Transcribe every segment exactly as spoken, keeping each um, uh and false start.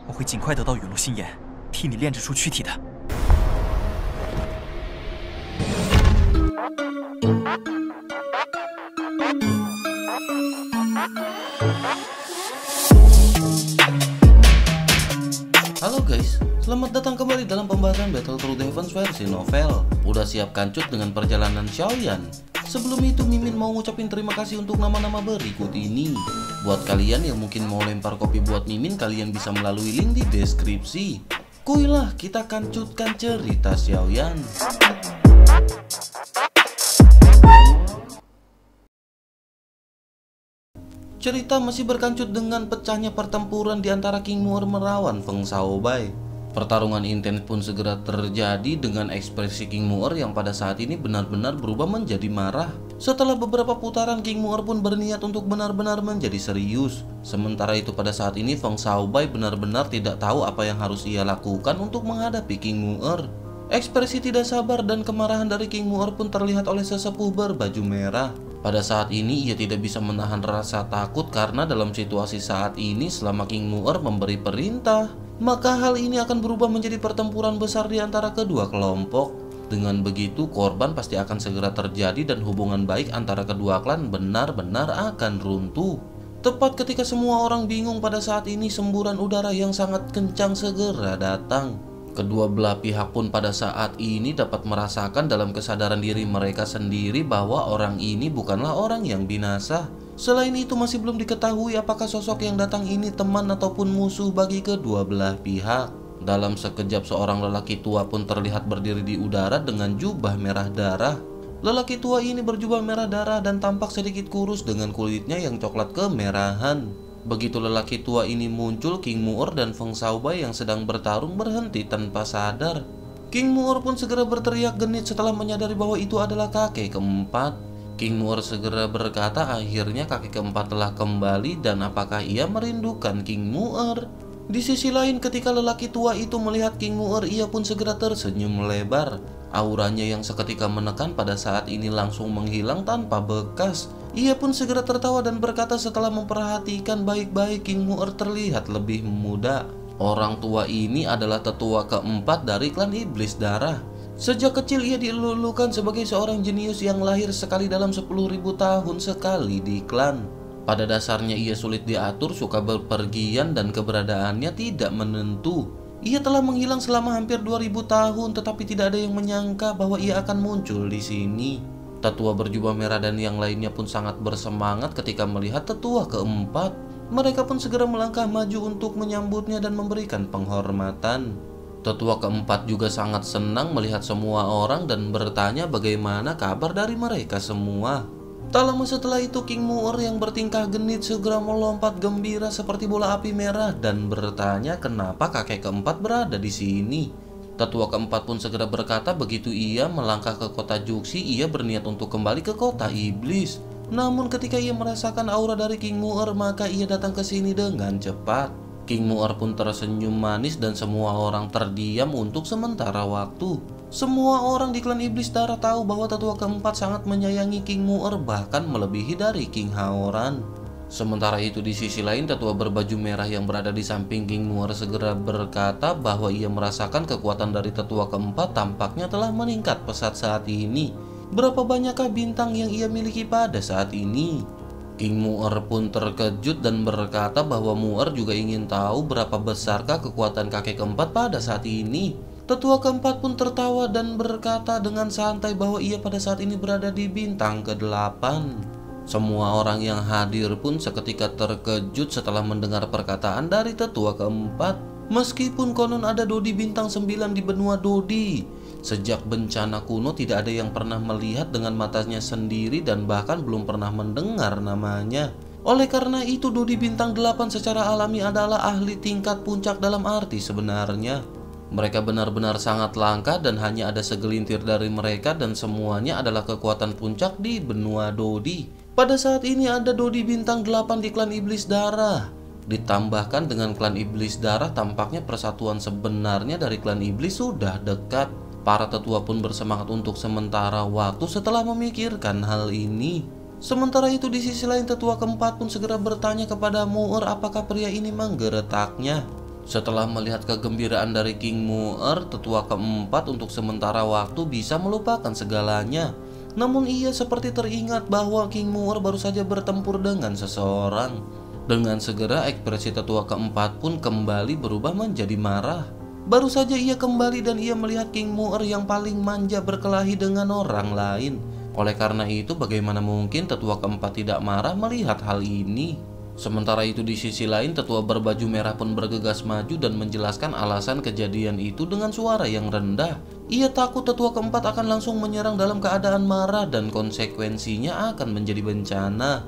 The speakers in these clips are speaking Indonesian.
我会尽快得到陨落心炎，替你炼制出躯体的。 Halo guys, selamat datang kembali dalam pembahasan Battle Through the Heavens versi novel. Udah siap kancut dengan perjalanan Xiaoyan? Sebelum itu Mimin mau ngucapin terima kasih untuk nama-nama berikut ini. Buat kalian yang mungkin mau lempar kopi buat Mimin, kalian bisa melalui link di deskripsi. Kuilah kita kancutkan cerita Xiaoyan. Cerita masih berkancut dengan pecahnya pertempuran di antara King Mu'er melawan Feng Xiaobai. Pertarungan intens pun segera terjadi dengan ekspresi King Mu'er yang pada saat ini benar-benar berubah menjadi marah. Setelah beberapa putaran, King Mu'er pun berniat untuk benar-benar menjadi serius. Sementara itu pada saat ini Feng Xiaobai benar-benar tidak tahu apa yang harus ia lakukan untuk menghadapi King Mu'er. Ekspresi tidak sabar dan kemarahan dari King Mu'er pun terlihat oleh sesepuh berbaju merah. Pada saat ini ia tidak bisa menahan rasa takut karena dalam situasi saat ini selama King Mu'er memberi perintah, maka hal ini akan berubah menjadi pertempuran besar di antara kedua kelompok. Dengan begitu korban pasti akan segera terjadi dan hubungan baik antara kedua klan benar-benar akan runtuh. Tepat ketika semua orang bingung pada saat ini semburan udara yang sangat kencang segera datang. Kedua belah pihak pun pada saat ini dapat merasakan dalam kesadaran diri mereka sendiri bahwa orang ini bukanlah orang yang binasa. Selain itu masih belum diketahui apakah sosok yang datang ini teman ataupun musuh bagi kedua belah pihak. Dalam sekejap seorang lelaki tua pun terlihat berdiri di udara dengan jubah merah darah. Lelaki tua ini berjubah merah darah dan tampak sedikit kurus dengan kulitnya yang coklat kemerahan. Begitu lelaki tua ini muncul, King Mu'er dan Feng Xiaobai yang sedang bertarung berhenti tanpa sadar. King Mu'er pun segera berteriak genit setelah menyadari bahwa itu adalah kakek keempat. King Mu'er segera berkata akhirnya kakek keempat telah kembali dan apakah ia merindukan King Mu'er. Di sisi lain ketika lelaki tua itu melihat King Mu'er, ia pun segera tersenyum lebar. Auranya yang seketika menekan pada saat ini langsung menghilang tanpa bekas. Ia pun segera tertawa dan berkata setelah memperhatikan baik-baik King Mu'er terlihat lebih muda. Orang tua ini adalah tetua keempat dari klan Iblis Darah. Sejak kecil ia dilulukan sebagai seorang jenius yang lahir sekali dalam sepuluh ribu tahun sekali di klan. Pada dasarnya ia sulit diatur, suka berpergian dan keberadaannya tidak menentu. Ia telah menghilang selama hampir dua ribu tahun tetapi tidak ada yang menyangka bahwa ia akan muncul di sini. Tetua berjubah merah dan yang lainnya pun sangat bersemangat ketika melihat tetua keempat. Mereka pun segera melangkah maju untuk menyambutnya dan memberikan penghormatan. Tetua keempat juga sangat senang melihat semua orang dan bertanya bagaimana kabar dari mereka semua. Tak lama setelah itu King Mu'er yang bertingkah genit segera melompat gembira seperti bola api merah dan bertanya kenapa kakek keempat berada di sini. Tetua keempat pun segera berkata begitu ia melangkah ke kota Juxi, ia berniat untuk kembali ke kota iblis. Namun ketika ia merasakan aura dari King Mu'er, maka ia datang ke sini dengan cepat. King Mu'er pun tersenyum manis dan semua orang terdiam untuk sementara waktu. Semua orang di klan Iblis Darah tahu bahwa tetua keempat sangat menyayangi King Mu'er, bahkan melebihi dari King Haoran. Sementara itu di sisi lain tetua berbaju merah yang berada di samping King Mu'er segera berkata bahwa ia merasakan kekuatan dari tetua keempat tampaknya telah meningkat pesat saat ini. Berapa banyakkah bintang yang ia miliki pada saat ini? King Mu'er pun terkejut dan berkata bahwa Mu'er juga ingin tahu berapa besarkah kekuatan kakek keempat pada saat ini. Tetua keempat pun tertawa dan berkata dengan santai bahwa ia pada saat ini berada di bintang kedelapan. Semua orang yang hadir pun seketika terkejut setelah mendengar perkataan dari tetua keempat. Meskipun konon ada Dodi bintang sembilan di benua Dodi, sejak bencana kuno tidak ada yang pernah melihat dengan matanya sendiri dan bahkan belum pernah mendengar namanya. Oleh karena itu Dodi bintang delapan secara alami adalah ahli tingkat puncak dalam arti sebenarnya. Mereka benar-benar sangat langka dan hanya ada segelintir dari mereka dan semuanya adalah kekuatan puncak di benua Dodi. Pada saat ini ada Dodi bintang delapan di klan Iblis Darah. Ditambahkan dengan klan Iblis Darah, tampaknya persatuan sebenarnya dari klan Iblis sudah dekat. Para tetua pun bersemangat untuk sementara waktu setelah memikirkan hal ini. Sementara itu di sisi lain tetua keempat pun segera bertanya kepada Mu'er apakah pria ini menggeretaknya. Setelah melihat kegembiraan dari King Mu'er, tetua keempat untuk sementara waktu bisa melupakan segalanya. Namun ia seperti teringat bahwa King Mu'er baru saja bertempur dengan seseorang. Dengan segera ekspresi tetua keempat pun kembali berubah menjadi marah. Baru saja ia kembali dan ia melihat King Mu'er yang paling manja berkelahi dengan orang lain. Oleh karena itu, bagaimana mungkin tetua keempat tidak marah melihat hal ini? Sementara itu di sisi lain, tetua berbaju merah pun bergegas maju dan menjelaskan alasan kejadian itu dengan suara yang rendah. Ia takut tetua keempat akan langsung menyerang dalam keadaan marah dan konsekuensinya akan menjadi bencana.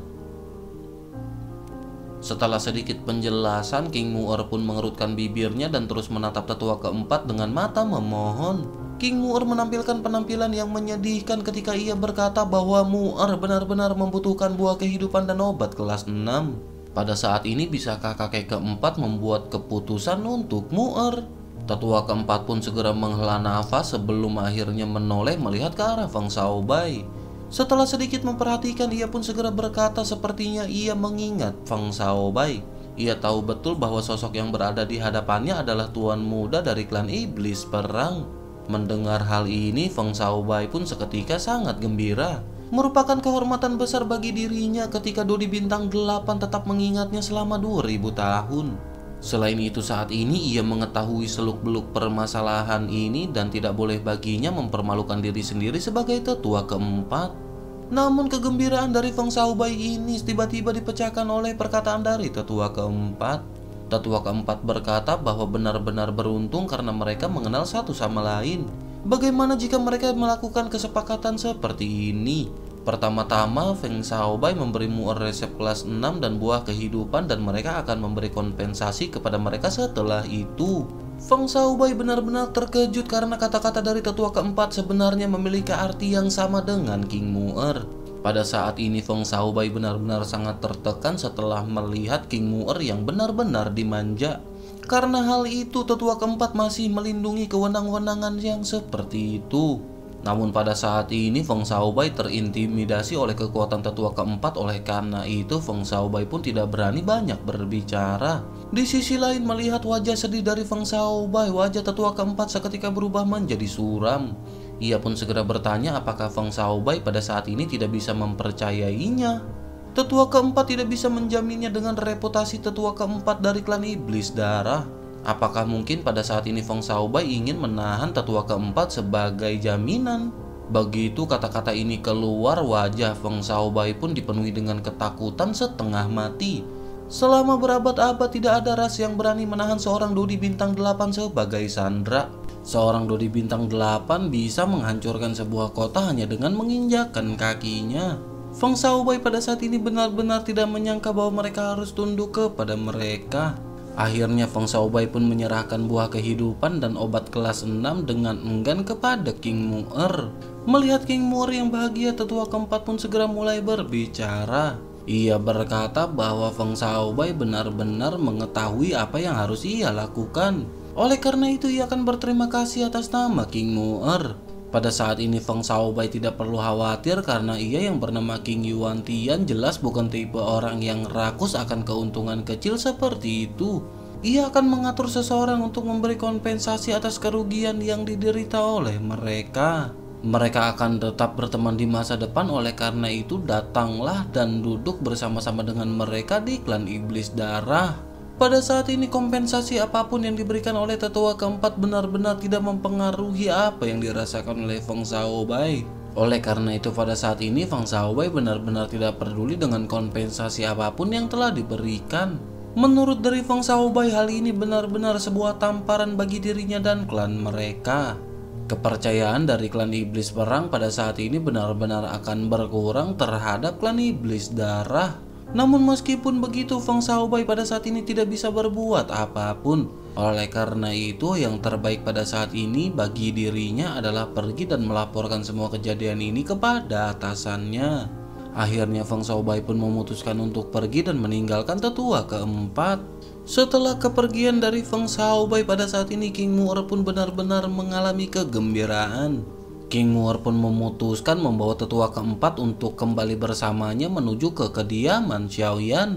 Setelah sedikit penjelasan, King Mu'er pun mengerutkan bibirnya dan terus menatap tetua keempat dengan mata memohon. King Mu'er menampilkan penampilan yang menyedihkan ketika ia berkata bahwa Mu'er benar-benar membutuhkan buah kehidupan dan obat kelas enam. Pada saat ini bisakah kakek keempat membuat keputusan untuk Mu'er? Tetua keempat pun segera menghela nafas sebelum akhirnya menoleh melihat ke arah Feng Shaobai. Setelah sedikit memperhatikan, ia pun segera berkata sepertinya ia mengingat Feng Shaobai. Ia tahu betul bahwa sosok yang berada di hadapannya adalah tuan muda dari klan iblis perang. Mendengar hal ini, Feng Shaobai pun seketika sangat gembira. Merupakan kehormatan besar bagi dirinya ketika Dodi Bintang delapan tetap mengingatnya selama dua ribu tahun. Selain itu, saat ini ia mengetahui seluk-beluk permasalahan ini dan tidak boleh baginya mempermalukan diri sendiri sebagai tetua keempat. Namun kegembiraan dari Feng Shaobai ini tiba-tiba dipecahkan oleh perkataan dari tetua keempat. Tetua keempat berkata bahwa benar-benar beruntung karena mereka mengenal satu sama lain. Bagaimana jika mereka melakukan kesepakatan seperti ini? Pertama-tama, Feng Shaobai memberi Mu'er resep kelas enam dan buah kehidupan dan mereka akan memberi kompensasi kepada mereka setelah itu. Feng Shaobai benar-benar terkejut karena kata-kata dari tetua keempat sebenarnya memiliki arti yang sama dengan King Mu'er. Pada saat ini Feng Shaobai benar-benar sangat tertekan setelah melihat King Mu'er yang benar-benar dimanja. Karena hal itu, tetua keempat masih melindungi kewenang-wenangan yang seperti itu. Namun pada saat ini Feng Shaobai terintimidasi oleh kekuatan tetua keempat. Oleh karena itu Feng Shaobai pun tidak berani banyak berbicara. Di sisi lain, melihat wajah sedih dari Feng Shaobai, wajah tetua keempat seketika berubah menjadi suram. Ia pun segera bertanya apakah Feng Shaobai pada saat ini tidak bisa mempercayainya. Tetua keempat tidak bisa menjaminnya dengan reputasi tetua keempat dari klan iblis darah. Apakah mungkin pada saat ini Feng Shaobai ingin menahan tetua keempat sebagai jaminan? Begitu kata-kata ini keluar, wajah Feng Shaobai pun dipenuhi dengan ketakutan setengah mati. Selama berabad-abad tidak ada ras yang berani menahan seorang Dodi Bintang delapan sebagai sandera. Seorang Dodi Bintang delapan bisa menghancurkan sebuah kota hanya dengan menginjakkan kakinya. Feng Shaobai pada saat ini benar-benar tidak menyangka bahwa mereka harus tunduk kepada mereka. Akhirnya Feng Shaobai pun menyerahkan buah kehidupan dan obat kelas enam dengan enggan kepada King Mu'er. Melihat King Mu'er yang bahagia, tetua keempat pun segera mulai berbicara. Ia berkata bahwa Feng Shaobai benar-benar mengetahui apa yang harus ia lakukan. Oleh karena itu ia akan berterima kasih atas nama King Mu'er. Pada saat ini Feng Shaobai tidak perlu khawatir karena ia yang bernama King Yuan Tian jelas bukan tipe orang yang rakus akan keuntungan kecil seperti itu. Ia akan mengatur seseorang untuk memberi kompensasi atas kerugian yang diderita oleh mereka. Mereka akan tetap berteman di masa depan, oleh karena itu datanglah dan duduk bersama-sama dengan mereka di klan iblis darah. Pada saat ini kompensasi apapun yang diberikan oleh tetua keempat benar-benar tidak mempengaruhi apa yang dirasakan oleh Feng Shaobai. Oleh karena itu pada saat ini Feng Shaobai benar-benar tidak peduli dengan kompensasi apapun yang telah diberikan. Menurut dari Feng Shaobai, hal ini benar-benar sebuah tamparan bagi dirinya dan klan mereka. Kepercayaan dari klan iblis perang pada saat ini benar-benar akan berkurang terhadap klan iblis darah. Namun meskipun begitu, Feng Shaobai pada saat ini tidak bisa berbuat apapun. Oleh karena itu, yang terbaik pada saat ini bagi dirinya adalah pergi dan melaporkan semua kejadian ini kepada atasannya. Akhirnya Feng Shaobai pun memutuskan untuk pergi dan meninggalkan tetua keempat. Setelah kepergian dari Feng Shaobai pada saat ini, King Mu'er pun benar-benar mengalami kegembiraan. King Mu'er pun memutuskan membawa tetua keempat untuk kembali bersamanya menuju ke kediaman Xiaoyan.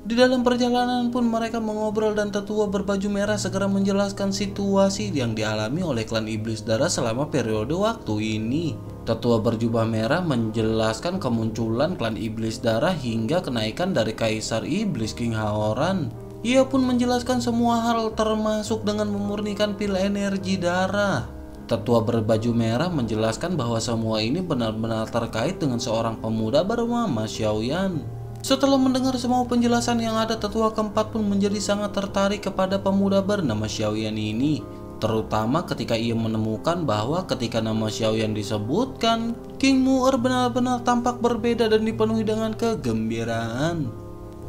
Di dalam perjalanan pun mereka mengobrol dan tetua berbaju merah segera menjelaskan situasi yang dialami oleh klan Iblis Darah selama periode waktu ini. Tetua berjubah merah menjelaskan kemunculan klan Iblis Darah hingga kenaikan dari Kaisar Iblis King Haoran. Ia pun menjelaskan semua hal termasuk dengan memurnikan pil energi darah. Tetua berbaju merah menjelaskan bahwa semua ini benar-benar terkait dengan seorang pemuda bernama Xiaoyan. Setelah mendengar semua penjelasan yang ada, tetua keempat pun menjadi sangat tertarik kepada pemuda bernama Xiaoyan ini. Terutama ketika ia menemukan bahwa ketika nama Xiaoyan disebutkan, King Mu'er benar-benar tampak berbeda dan dipenuhi dengan kegembiraan.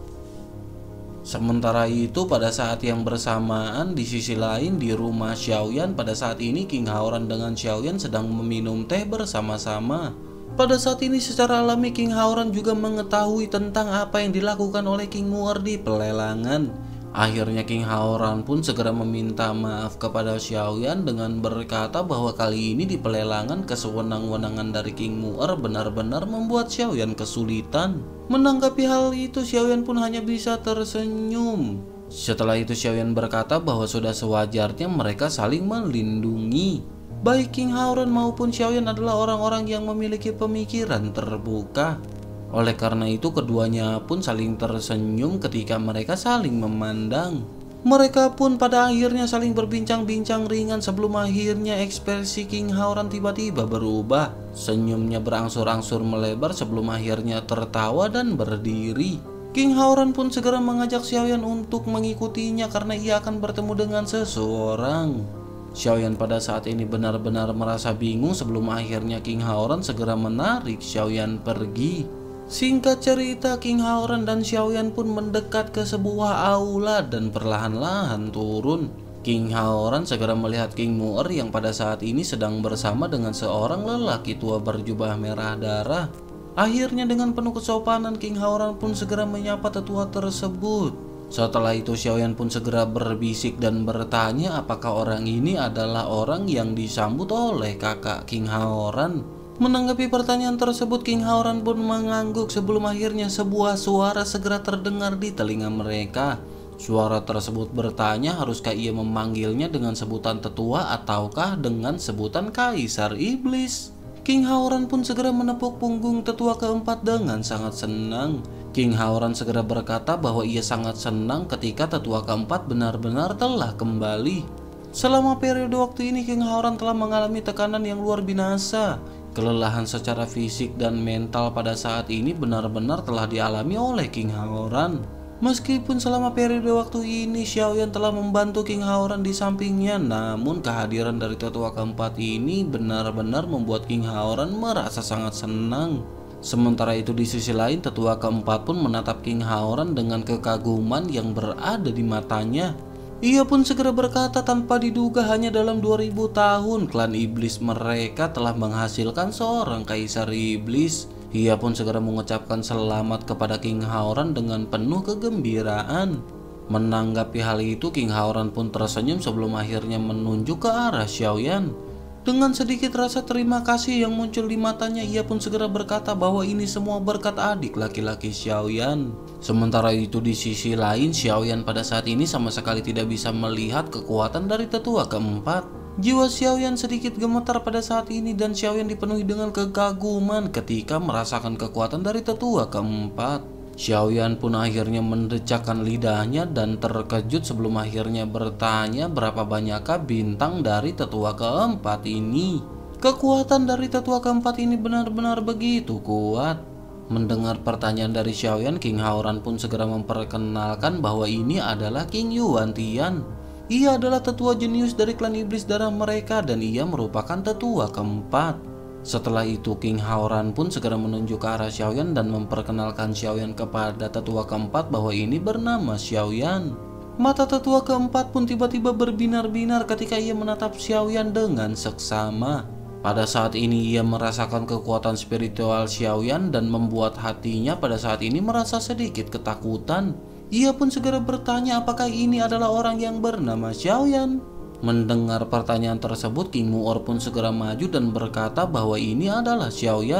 Sementara itu pada saat yang bersamaan di sisi lain di rumah Xiaoyan, pada saat ini King Haoran dengan Xiaoyan sedang meminum teh bersama-sama. Pada saat ini secara alami King Haoran juga mengetahui tentang apa yang dilakukan oleh King Mu'er di pelelangan. Akhirnya King Haoran pun segera meminta maaf kepada Xiaoyan dengan berkata bahwa kali ini di pelelangan kesewenang-wenangan dari King Mu'er benar-benar membuat Xiaoyan kesulitan. Menanggapi hal itu, Xiaoyan pun hanya bisa tersenyum. Setelah itu Xiaoyan berkata bahwa sudah sewajarnya mereka saling melindungi. Baik King Haoran maupun Xiaoyan adalah orang-orang yang memiliki pemikiran terbuka. Oleh karena itu keduanya pun saling tersenyum ketika mereka saling memandang. Mereka pun pada akhirnya saling berbincang-bincang ringan sebelum akhirnya ekspresi King Haoran tiba-tiba berubah. Senyumnya berangsur-angsur melebar sebelum akhirnya tertawa dan berdiri. King Haoran pun segera mengajak Xiaoyan untuk mengikutinya karena ia akan bertemu dengan seseorang. Xiaoyan pada saat ini benar-benar merasa bingung sebelum akhirnya King Haoran segera menarik Xiaoyan pergi. Singkat cerita, King Haoran dan Xiaoyan pun mendekat ke sebuah aula dan perlahan-lahan turun. King Haoran segera melihat King Mu'er yang pada saat ini sedang bersama dengan seorang lelaki tua berjubah merah darah. Akhirnya dengan penuh kesopanan King Haoran pun segera menyapa tetua tersebut. Setelah itu Xiaoyan pun segera berbisik dan bertanya apakah orang ini adalah orang yang disambut oleh kakak King Haoran. Menanggapi pertanyaan tersebut, King Haoran pun mengangguk sebelum akhirnya sebuah suara segera terdengar di telinga mereka. Suara tersebut bertanya haruskah ia memanggilnya dengan sebutan tetua ataukah dengan sebutan Kaisar Iblis. King Haoran pun segera menepuk punggung tetua keempat dengan sangat senang. King Haoran segera berkata bahwa ia sangat senang ketika tetua keempat benar-benar telah kembali. Selama periode waktu ini King Haoran telah mengalami tekanan yang luar binasa. Kelelahan secara fisik dan mental pada saat ini benar-benar telah dialami oleh King Haoran. Meskipun selama periode waktu ini Xiaoyan telah membantu King Haoran di sampingnya, namun kehadiran dari tetua keempat ini benar-benar membuat King Haoran merasa sangat senang. Sementara itu di sisi lain tetua keempat pun menatap King Haoran dengan kekaguman yang berada di matanya. Ia pun segera berkata tanpa diduga hanya dalam dua ribu tahun klan iblis mereka telah menghasilkan seorang kaisar iblis. Ia pun segera mengucapkan selamat kepada King Haoran dengan penuh kegembiraan. Menanggapi hal itu King Haoran pun tersenyum sebelum akhirnya menunjuk ke arah Xiaoyan. Dengan sedikit rasa terima kasih yang muncul di matanya, ia pun segera berkata bahwa ini semua berkat adik laki-laki Xiaoyan. Sementara itu di sisi lain Xiaoyan pada saat ini sama sekali tidak bisa melihat kekuatan dari tetua keempat. Jiwa Xiaoyan sedikit gemetar pada saat ini dan Xiaoyan dipenuhi dengan kekaguman ketika merasakan kekuatan dari tetua keempat. Xiaoyan pun akhirnya mendecakkan lidahnya dan terkejut sebelum akhirnya bertanya berapa banyakkah bintang dari tetua keempat ini. Kekuatan dari tetua keempat ini benar-benar begitu kuat. Mendengar pertanyaan dari Xiaoyan, King Haoran pun segera memperkenalkan bahwa ini adalah King Yuan Tian. Ia adalah tetua jenius dari klan iblis darah mereka dan ia merupakan tetua keempat. Setelah itu King Haoran pun segera menunjuk ke arah Xiaoyan dan memperkenalkan Xiaoyan kepada tetua keempat bahwa ini bernama Xiaoyan. Mata tetua keempat pun tiba-tiba berbinar-binar ketika ia menatap Xiaoyan dengan seksama. Pada saat ini ia merasakan kekuatan spiritual Xiaoyan dan membuat hatinya pada saat ini merasa sedikit ketakutan. Ia pun segera bertanya apakah ini adalah orang yang bernama Xiaoyan. Mendengar pertanyaan tersebut, King Mu'er pun segera maju dan berkata bahwa ini adalah Xiaoyan.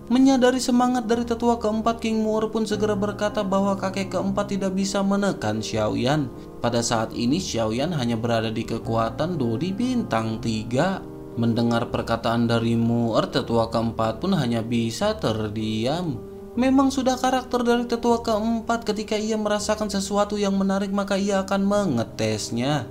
Menyadari semangat dari tetua keempat, King Mu'er pun segera berkata bahwa kakek keempat tidak bisa menekan Xiaoyan. Pada saat ini Xiaoyan hanya berada di kekuatan Dodi bintang tiga. Mendengar perkataan dari Mu'er, tetua keempat pun hanya bisa terdiam. Memang sudah karakter dari tetua keempat, ketika ia merasakan sesuatu yang menarik maka ia akan mengetesnya.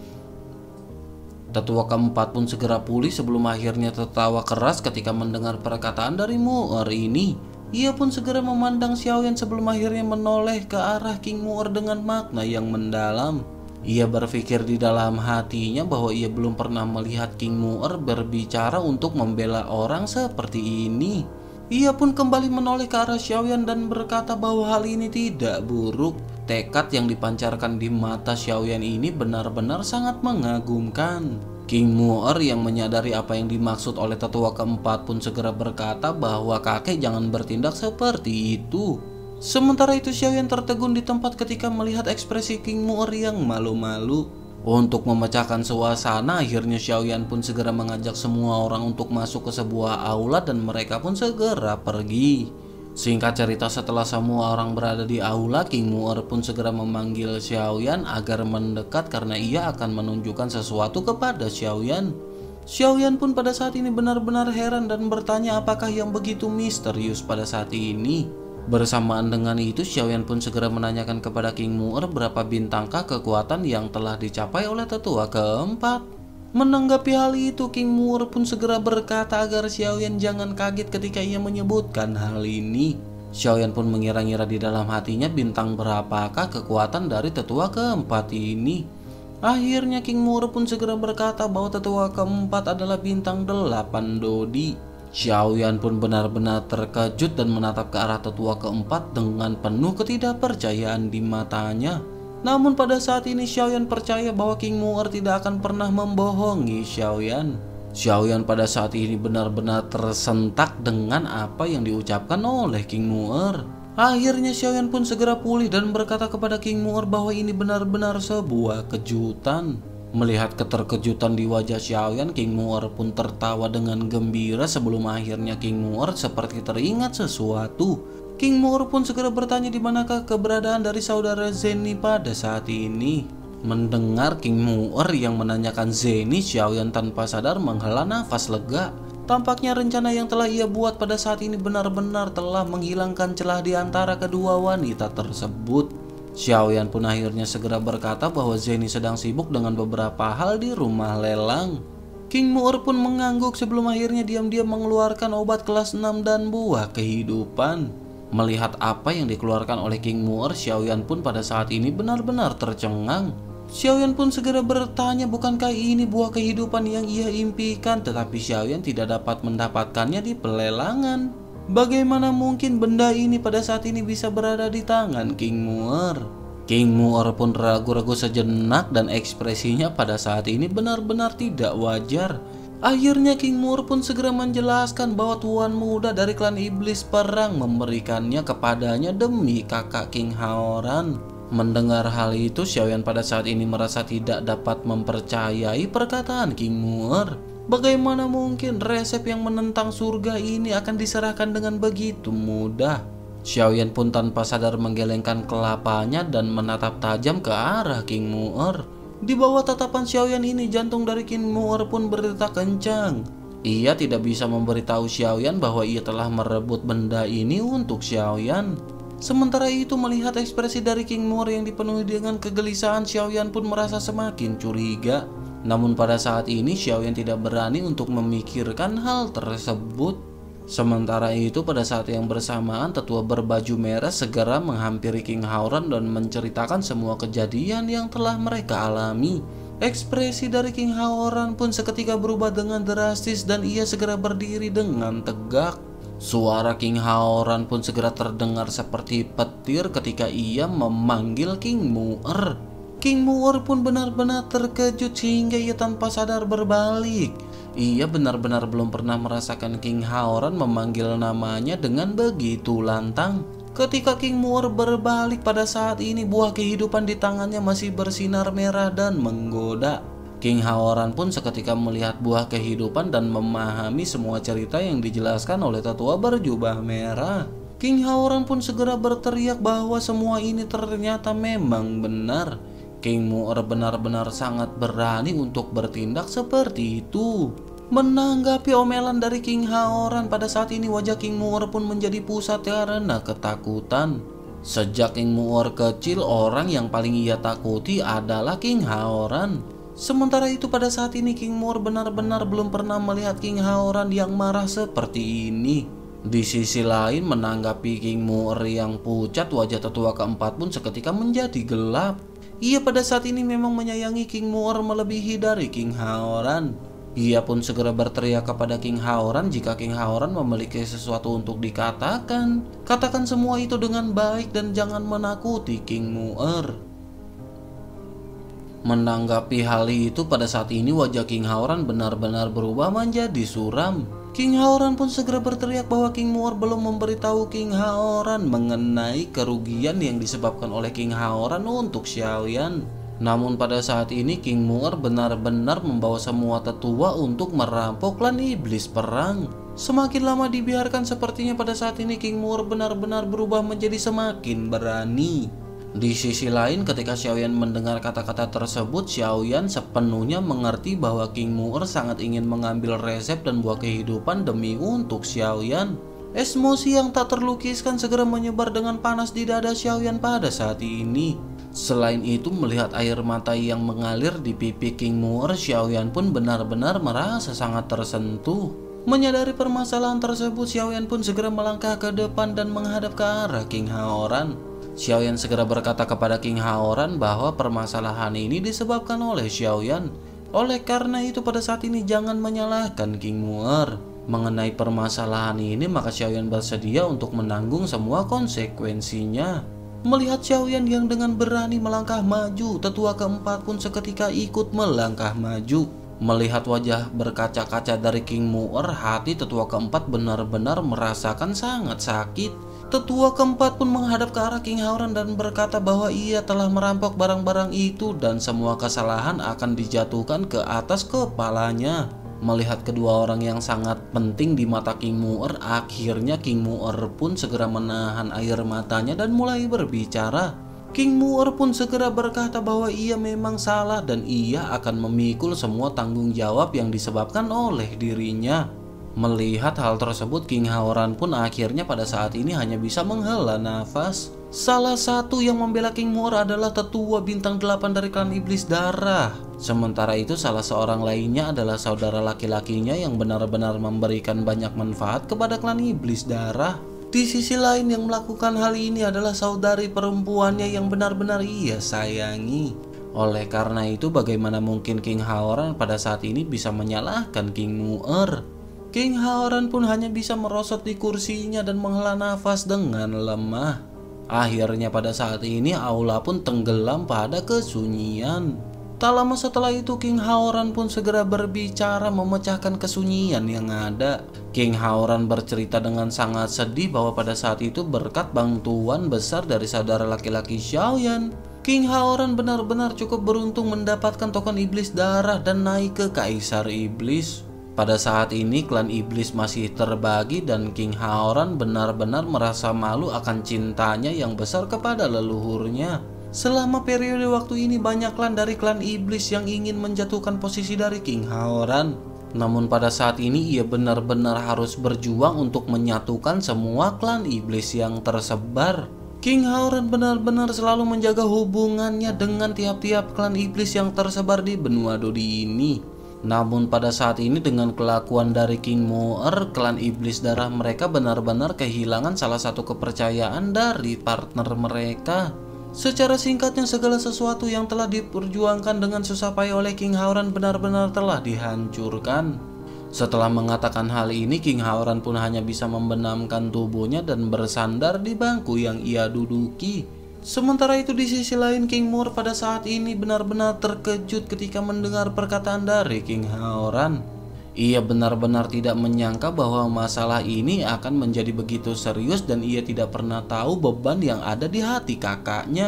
Tetua keempat pun segera pulih sebelum akhirnya tertawa keras ketika mendengar perkataan dari Mu'er ini. Ia pun segera memandang Xiaoyan sebelum akhirnya menoleh ke arah King Mu'er dengan makna yang mendalam. Ia berpikir di dalam hatinya bahwa ia belum pernah melihat King Mu'er berbicara untuk membela orang seperti ini. Ia pun kembali menoleh ke arah Xiaoyan dan berkata bahwa hal ini tidak buruk. Tekad yang dipancarkan di mata Xiaoyan ini benar-benar sangat mengagumkan. King Mu'er yang menyadari apa yang dimaksud oleh tetua keempat pun segera berkata bahwa kakek jangan bertindak seperti itu. Sementara itu Xiaoyan tertegun di tempat ketika melihat ekspresi King Mu'er yang malu-malu. Untuk memecahkan suasana, akhirnya Xiaoyan pun segera mengajak semua orang untuk masuk ke sebuah aula dan mereka pun segera pergi. Singkat cerita, setelah semua orang berada di aula, King Mu'er pun segera memanggil Xiaoyan agar mendekat karena ia akan menunjukkan sesuatu kepada Xiaoyan. Xiaoyan pun pada saat ini benar-benar heran dan bertanya apakah yang begitu misterius pada saat ini. Bersamaan dengan itu, Xiaoyan pun segera menanyakan kepada King Mu'er berapa bintangkah kekuatan yang telah dicapai oleh tetua keempat. Menanggapi hal itu, King Mu'er pun segera berkata agar Xiaoyan jangan kaget ketika ia menyebutkan hal ini. Xiaoyan pun mengira-ngira di dalam hatinya bintang berapakah kekuatan dari tetua keempat ini. Akhirnya King Mu'er pun segera berkata bahwa tetua keempat adalah bintang delapan Dodi. Xiaoyan pun benar-benar terkejut dan menatap ke arah tetua keempat dengan penuh ketidakpercayaan di matanya. Namun pada saat ini Xiaoyan percaya bahwa King Mu'er tidak akan pernah membohongi Xiaoyan. Xiaoyan pada saat ini benar-benar tersentak dengan apa yang diucapkan oleh King Mu'er. Akhirnya Xiaoyan pun segera pulih dan berkata kepada King Mu'er bahwa ini benar-benar sebuah kejutan. Melihat keterkejutan di wajah Xiaoyan, King Mu'er pun tertawa dengan gembira sebelum akhirnya King Mu'er seperti teringat sesuatu. King Mu'er pun segera bertanya di manakah keberadaan dari saudara Zeni pada saat ini. Mendengar King Mu'er yang menanyakan Zeni, Xiaoyan tanpa sadar menghela nafas lega. Tampaknya rencana yang telah ia buat pada saat ini benar-benar telah menghilangkan celah di antara kedua wanita tersebut. Xiaoyan pun akhirnya segera berkata bahwa Zeni sedang sibuk dengan beberapa hal di rumah lelang. King Mu'er pun mengangguk sebelum akhirnya diam-diam mengeluarkan obat kelas enam dan buah kehidupan. Melihat apa yang dikeluarkan oleh King Mu'er, Xiaoyan pun pada saat ini benar-benar tercengang. Xiaoyan pun segera bertanya bukankah ini buah kehidupan yang ia impikan, tetapi Xiaoyan tidak dapat mendapatkannya di pelelangan. Bagaimana mungkin benda ini pada saat ini bisa berada di tangan King Mu'er? King Mu'er pun ragu-ragu sejenak dan ekspresinya pada saat ini benar-benar tidak wajar. Akhirnya King Mu'er pun segera menjelaskan bahwa tuan muda dari klan iblis perang memberikannya kepadanya demi kakak King Haoran. Mendengar hal itu, Xiaoyan pada saat ini merasa tidak dapat mempercayai perkataan King Mu'er. Bagaimana mungkin resep yang menentang surga ini akan diserahkan dengan begitu mudah? Xiaoyan pun tanpa sadar menggelengkan kelapanya dan menatap tajam ke arah King Mu'er. Di bawah tatapan Xiaoyan ini, jantung dari King Mu'er pun berdetak kencang. Ia tidak bisa memberitahu Xiaoyan bahwa ia telah merebut benda ini untuk Xiaoyan. Sementara itu, melihat ekspresi dari King Mu'er yang dipenuhi dengan kegelisahan, Xiaoyan pun merasa semakin curiga. Namun pada saat ini Xiaoyan tidak berani untuk memikirkan hal tersebut. Sementara itu pada saat yang bersamaan, tetua berbaju merah segera menghampiri King Haoran dan menceritakan semua kejadian yang telah mereka alami. Ekspresi dari King Haoran pun seketika berubah dengan drastis dan ia segera berdiri dengan tegak. Suara King Haoran pun segera terdengar seperti petir ketika ia memanggil King Mu'er. King Mu'er pun benar-benar terkejut sehingga ia tanpa sadar berbalik. Ia benar-benar belum pernah merasakan King Haoran memanggil namanya dengan begitu lantang. Ketika King Mu'er berbalik pada saat ini, buah kehidupan di tangannya masih bersinar merah dan menggoda. King Haoran pun seketika melihat buah kehidupan dan memahami semua cerita yang dijelaskan oleh tetua berjubah merah. King Haoran pun segera berteriak bahwa semua ini ternyata memang benar. King Mu'er benar-benar sangat berani untuk bertindak seperti itu. Menanggapi omelan dari King Haoran, pada saat ini wajah King Mu'er pun menjadi pusat karena ketakutan. Sejak King Mu'er kecil, orang yang paling ia takuti adalah King Haoran. Sementara itu pada saat ini King Mu'er benar-benar belum pernah melihat King Haoran yang marah seperti ini. Di sisi lain, menanggapi King Mu'er yang pucat, wajah tetua keempat pun seketika menjadi gelap. Ia pada saat ini memang menyayangi King Mu'er melebihi dari King Haoran. Ia pun segera berteriak kepada King Haoran jika King Haoran memiliki sesuatu untuk dikatakan. Katakan semua itu dengan baik dan jangan menakuti King Mu'er. Menanggapi hal itu, pada saat ini wajah King Haoran benar-benar berubah menjadi suram. King Haoran pun segera berteriak bahwa King Mu'er belum memberitahu King Haoran mengenai kerugian yang disebabkan oleh King Haoran untuk Xiaoyan. Namun pada saat ini King Mu'er benar-benar membawa semua tetua untuk merampok klan iblis perang. Semakin lama dibiarkan, sepertinya pada saat ini King Mu'er benar-benar berubah menjadi semakin berani. Di sisi lain, ketika Xiaoyan mendengar kata-kata tersebut, Xiaoyan sepenuhnya mengerti bahwa King Mu'er sangat ingin mengambil resep dan buah kehidupan demi untuk Xiaoyan. Emosi yang tak terlukiskan segera menyebar dengan panas di dada Xiaoyan pada saat ini. Selain itu, melihat air mata yang mengalir di pipi King Mu'er, Xiaoyan pun benar-benar merasa sangat tersentuh. Menyadari permasalahan tersebut, Xiaoyan pun segera melangkah ke depan dan menghadap ke arah King Haoran. Xiaoyan segera berkata kepada King Haoran bahwa permasalahan ini disebabkan oleh Xiaoyan. Oleh karena itu pada saat ini jangan menyalahkan King Mu'er. Mengenai permasalahan ini, maka Xiaoyan bersedia untuk menanggung semua konsekuensinya. Melihat Xiaoyan yang dengan berani melangkah maju, tetua keempat pun seketika ikut melangkah maju. Melihat wajah berkaca-kaca dari King Mu'er, hati tetua keempat benar-benar merasakan sangat sakit. Tetua keempat pun menghadap ke arah King Haoran dan berkata bahwa ia telah merampok barang-barang itu dan semua kesalahan akan dijatuhkan ke atas kepalanya. Melihat kedua orang yang sangat penting di mata King Mu'er, akhirnya King Mu'er pun segera menahan air matanya dan mulai berbicara. King Mu'er pun segera berkata bahwa ia memang salah dan ia akan memikul semua tanggung jawab yang disebabkan oleh dirinya. Melihat hal tersebut, King Haoran pun akhirnya pada saat ini hanya bisa menghela nafas. Salah satu yang membela King Mu'er adalah tetua bintang delapan dari klan iblis darah. Sementara itu salah seorang lainnya adalah saudara laki-lakinya yang benar-benar memberikan banyak manfaat kepada klan iblis darah. Di sisi lain yang melakukan hal ini adalah saudari perempuannya yang benar-benar ia sayangi. Oleh karena itu bagaimana mungkin King Haoran pada saat ini bisa menyalahkan King Mu'er? King Haoran pun hanya bisa merosot di kursinya dan menghela nafas dengan lemah. Akhirnya pada saat ini aula pun tenggelam pada kesunyian. Tak lama setelah itu King Haoran pun segera berbicara memecahkan kesunyian yang ada. King Haoran bercerita dengan sangat sedih bahwa pada saat itu berkat bantuan besar dari saudara laki-laki Xiaoyan, King Haoran benar-benar cukup beruntung mendapatkan token iblis darah dan naik ke Kaisar Iblis. Pada saat ini klan iblis masih terbagi dan King Haoran benar-benar merasa malu akan cintanya yang besar kepada leluhurnya. Selama periode waktu ini banyak klan dari klan iblis yang ingin menjatuhkan posisi dari King Haoran. Namun pada saat ini ia benar-benar harus berjuang untuk menyatukan semua klan iblis yang tersebar. King Haoran benar-benar selalu menjaga hubungannya dengan tiap-tiap klan iblis yang tersebar di benua Dodi ini. Namun pada saat ini dengan kelakuan dari King Mu'er, klan iblis darah mereka benar-benar kehilangan salah satu kepercayaan dari partner mereka. Secara singkatnya segala sesuatu yang telah diperjuangkan dengan susah payah oleh King Haoran benar-benar telah dihancurkan. Setelah mengatakan hal ini, King Haoran pun hanya bisa membenamkan tubuhnya dan bersandar di bangku yang ia duduki. Sementara itu di sisi lain King Mu'er pada saat ini benar-benar terkejut ketika mendengar perkataan dari King Haoran. Ia benar-benar tidak menyangka bahwa masalah ini akan menjadi begitu serius dan ia tidak pernah tahu beban yang ada di hati kakaknya.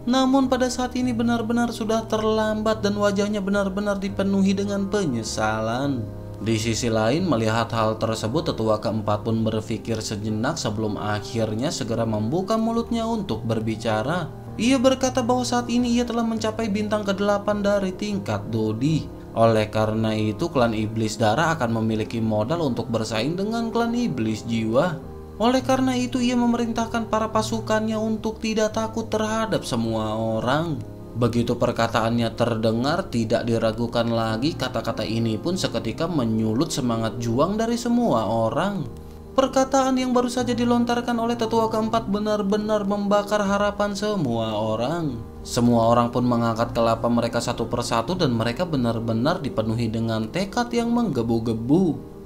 Namun pada saat ini benar-benar sudah terlambat dan wajahnya benar-benar dipenuhi dengan penyesalan. Di sisi lain, melihat hal tersebut, tetua keempat pun berpikir sejenak sebelum akhirnya segera membuka mulutnya untuk berbicara. Ia berkata bahwa saat ini ia telah mencapai bintang kedelapan dari tingkat Dodi. Oleh karena itu, klan Iblis Darah akan memiliki modal untuk bersaing dengan klan Iblis Jiwa. Oleh karena itu, ia memerintahkan para pasukannya untuk tidak takut terhadap semua orang. Begitu perkataannya terdengar, tidak diragukan lagi, kata-kata ini pun seketika menyulut semangat juang dari semua orang. Perkataan yang baru saja dilontarkan oleh tetua keempat benar-benar membakar harapan semua orang. Semua orang pun mengangkat kelapa mereka satu persatu dan mereka benar-benar dipenuhi dengan tekad yang menggebu-gebu.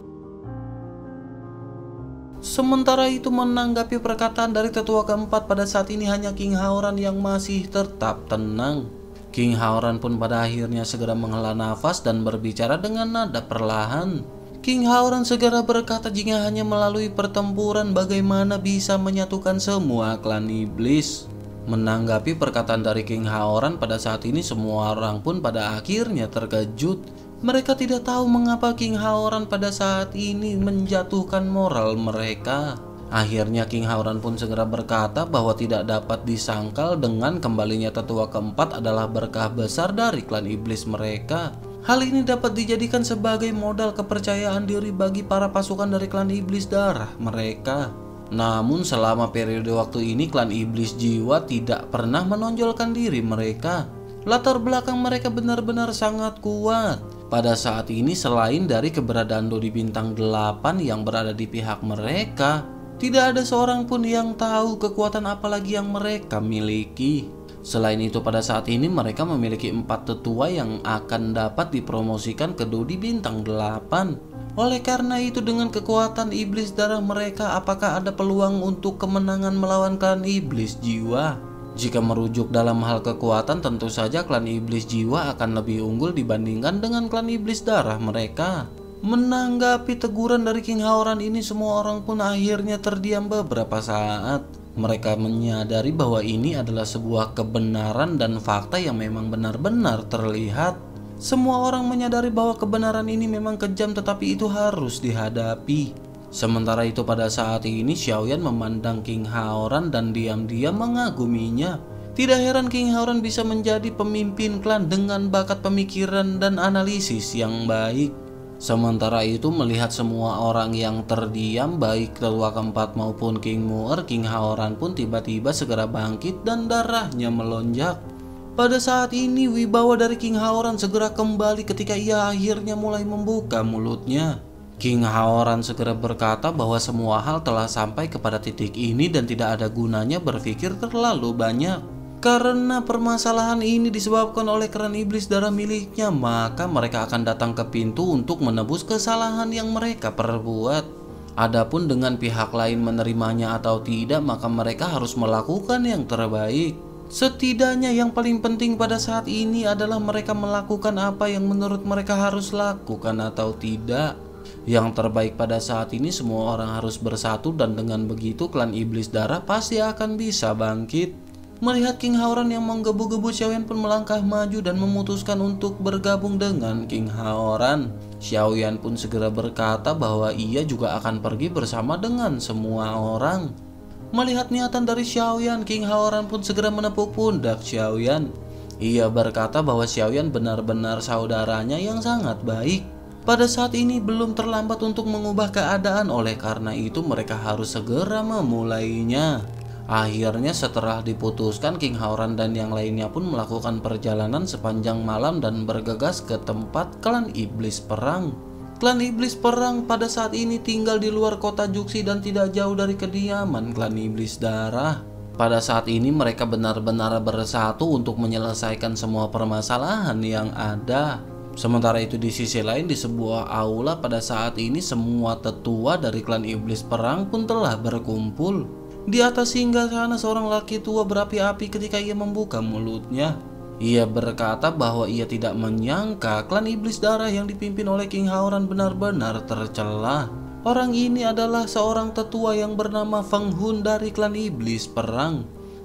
Sementara itu, menanggapi perkataan dari tetua keempat, pada saat ini hanya King Haoran yang masih tetap tenang. King Haoran pun pada akhirnya segera menghela nafas dan berbicara dengan nada perlahan. King Haoran segera berkata jika hanya melalui pertempuran bagaimana bisa menyatukan semua klan iblis. Menanggapi perkataan dari King Haoran, pada saat ini semua orang pun pada akhirnya terkejut. Mereka tidak tahu mengapa King Haoran pada saat ini menjatuhkan moral mereka. Akhirnya King Haoran pun segera berkata bahwa tidak dapat disangkal dengan kembalinya tetua keempat adalah berkah besar dari klan iblis mereka. Hal ini dapat dijadikan sebagai modal kepercayaan diri bagi para pasukan dari klan Iblis Darah mereka. Namun selama periode waktu ini klan Iblis Jiwa tidak pernah menonjolkan diri mereka. Latar belakang mereka benar-benar sangat kuat. Pada saat ini selain dari keberadaan Dodi Bintang delapan yang berada di pihak mereka, tidak ada seorang pun yang tahu kekuatan apalagi yang mereka miliki. Selain itu, pada saat ini mereka memiliki empat tetua yang akan dapat dipromosikan ke Dodi Bintang delapan. Oleh karena itu, dengan kekuatan Iblis Darah mereka, apakah ada peluang untuk kemenangan melawan klan Iblis Jiwa? Jika merujuk dalam hal kekuatan, tentu saja klan Iblis Jiwa akan lebih unggul dibandingkan dengan klan Iblis Darah mereka. Menanggapi teguran dari King Haoran ini, semua orang pun akhirnya terdiam beberapa saat. Mereka menyadari bahwa ini adalah sebuah kebenaran dan fakta yang memang benar-benar terlihat. Semua orang menyadari bahwa kebenaran ini memang kejam, tetapi itu harus dihadapi. Sementara itu pada saat ini Xiaoyan memandang King Haoran dan diam-diam mengaguminya. Tidak heran King Haoran bisa menjadi pemimpin klan dengan bakat pemikiran dan analisis yang baik. Sementara itu, melihat semua orang yang terdiam, baik tetua keempat maupun King Muer, King Haoran pun tiba-tiba segera bangkit dan darahnya melonjak. Pada saat ini wibawa dari King Haoran segera kembali ketika ia akhirnya mulai membuka mulutnya. King Haoran segera berkata bahwa semua hal telah sampai kepada titik ini dan tidak ada gunanya berpikir terlalu banyak. Karena permasalahan ini disebabkan oleh klan Iblis Darah miliknya, maka mereka akan datang ke pintu untuk menebus kesalahan yang mereka perbuat. Adapun dengan pihak lain menerimanya atau tidak, maka mereka harus melakukan yang terbaik. Setidaknya yang paling penting pada saat ini adalah mereka melakukan apa yang menurut mereka harus lakukan atau tidak. Yang terbaik pada saat ini semua orang harus bersatu dan dengan begitu klan Iblis Darah pasti akan bisa bangkit. Melihat King Haoran yang menggebu-gebu, Xiaoyan pun melangkah maju dan memutuskan untuk bergabung dengan King Haoran. Xiaoyan pun segera berkata bahwa ia juga akan pergi bersama dengan semua orang. Melihat niatan dari Xiaoyan, King Haoran pun segera menepuk pundak Xiaoyan. Ia berkata bahwa Xiaoyan benar-benar saudaranya yang sangat baik. Pada saat ini belum terlambat untuk mengubah keadaan, oleh karena itu mereka harus segera memulainya. Akhirnya setelah diputuskan, King Haoran dan yang lainnya pun melakukan perjalanan sepanjang malam dan bergegas ke tempat klan Iblis Perang. Klan Iblis Perang pada saat ini tinggal di luar kota Juksi dan tidak jauh dari kediaman klan Iblis Darah. Pada saat ini mereka benar-benar bersatu untuk menyelesaikan semua permasalahan yang ada. Sementara itu di sisi lain, di sebuah aula pada saat ini semua tetua dari klan Iblis Perang pun telah berkumpul. Di atas singgasana seorang laki tua berapi-api ketika ia membuka mulutnya. Ia berkata bahwa ia tidak menyangka klan Iblis Darah yang dipimpin oleh King Haoran benar-benar tercela. Orang ini adalah seorang tetua yang bernama Feng Hun dari klan Iblis Perang.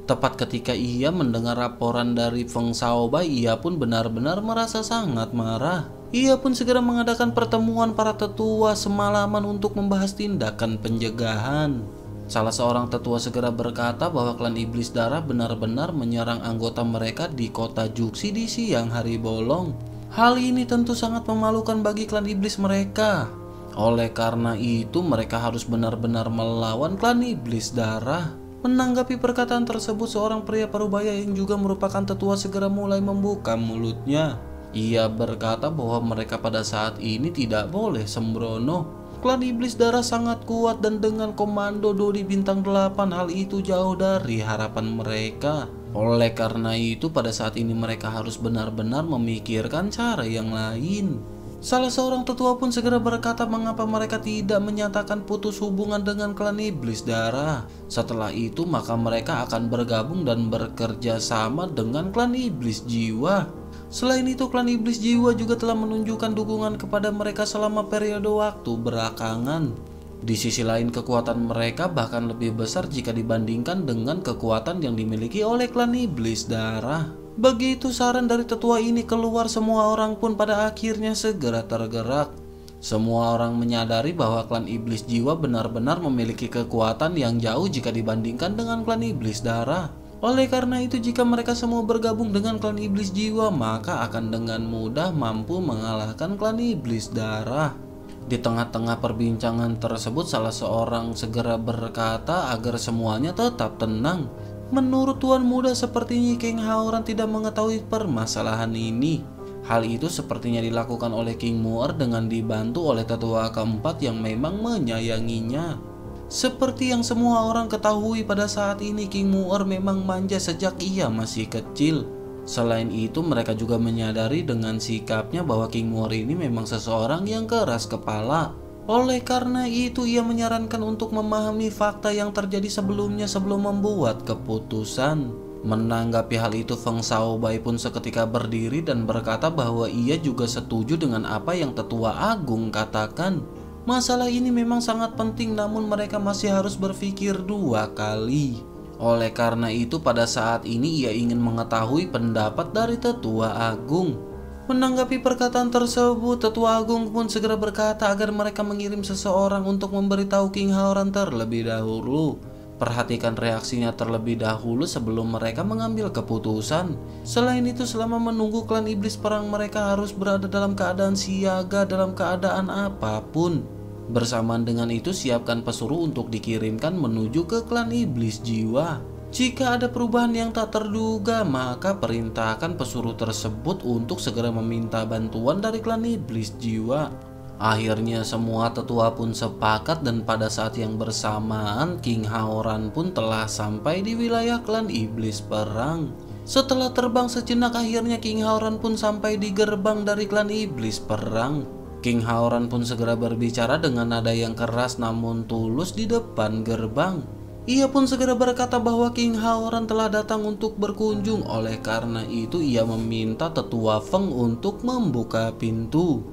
Tepat ketika ia mendengar laporan dari Feng Shaobai, ia pun benar-benar merasa sangat marah. Ia pun segera mengadakan pertemuan para tetua semalaman untuk membahas tindakan pencegahan. Salah seorang tetua segera berkata bahwa klan Iblis Darah benar-benar menyerang anggota mereka di kota Juxi di siang hari bolong. Hal ini tentu sangat memalukan bagi klan iblis mereka. Oleh karena itu mereka harus benar-benar melawan klan Iblis Darah. Menanggapi perkataan tersebut, seorang pria parubaya yang juga merupakan tetua segera mulai membuka mulutnya. Ia berkata bahwa mereka pada saat ini tidak boleh sembrono. Klan Iblis Darah sangat kuat dan dengan komando Dodi Bintang delapan hal itu jauh dari harapan mereka. Oleh karena itu pada saat ini mereka harus benar-benar memikirkan cara yang lain. Salah seorang tetua pun segera berkata mengapa mereka tidak menyatakan putus hubungan dengan klan Iblis Darah. Setelah itu maka mereka akan bergabung dan bekerja sama dengan klan Iblis Jiwa. Selain itu klan Iblis Jiwa juga telah menunjukkan dukungan kepada mereka selama periode waktu belakangan. Di sisi lain kekuatan mereka bahkan lebih besar jika dibandingkan dengan kekuatan yang dimiliki oleh klan Iblis Darah. Begitu saran dari tetua ini keluar, semua orang pun pada akhirnya segera tergerak. Semua orang menyadari bahwa klan Iblis Jiwa benar-benar memiliki kekuatan yang jauh jika dibandingkan dengan klan Iblis Darah. Oleh karena itu jika mereka semua bergabung dengan klan Iblis Jiwa maka akan dengan mudah mampu mengalahkan klan Iblis Darah. Di tengah-tengah perbincangan tersebut salah seorang segera berkata agar semuanya tetap tenang. Menurut tuan muda sepertinya King Haoran tidak mengetahui permasalahan ini. Hal itu sepertinya dilakukan oleh King Muer dengan dibantu oleh tetua keempat yang memang menyayanginya. Seperti yang semua orang ketahui pada saat ini King Muer memang manja sejak ia masih kecil. Selain itu mereka juga menyadari dengan sikapnya bahwa King Muer ini memang seseorang yang keras kepala. Oleh karena itu ia menyarankan untuk memahami fakta yang terjadi sebelumnya sebelum membuat keputusan. Menanggapi hal itu Feng Shaobai pun seketika berdiri dan berkata bahwa ia juga setuju dengan apa yang tetua agung katakan. Masalah ini memang sangat penting namun mereka masih harus berpikir dua kali. Oleh karena itu pada saat ini ia ingin mengetahui pendapat dari tetua agung. Menanggapi perkataan tersebut, tetua agung pun segera berkata agar mereka mengirim seseorang untuk memberitahu King Haoran terlebih dahulu. Perhatikan reaksinya terlebih dahulu sebelum mereka mengambil keputusan. Selain itu selama menunggu klan iblis perang mereka harus berada dalam keadaan siaga dalam keadaan apapun. Bersamaan dengan itu siapkan pesuruh untuk dikirimkan menuju ke klan Iblis Jiwa. Jika ada perubahan yang tak terduga, maka perintahkan pesuruh tersebut untuk segera meminta bantuan dari klan Iblis Jiwa. Akhirnya semua tetua pun sepakat dan pada saat yang bersamaan King Haoran pun telah sampai di wilayah klan Iblis Perang. Setelah terbang sejenak akhirnya King Haoran pun sampai di gerbang dari klan Iblis Perang. King Haoran pun segera berbicara dengan nada yang keras namun tulus di depan gerbang. Ia pun segera berkata bahwa King Haoran telah datang untuk berkunjung. Oleh karena itu ia meminta tetua Feng untuk membuka pintu.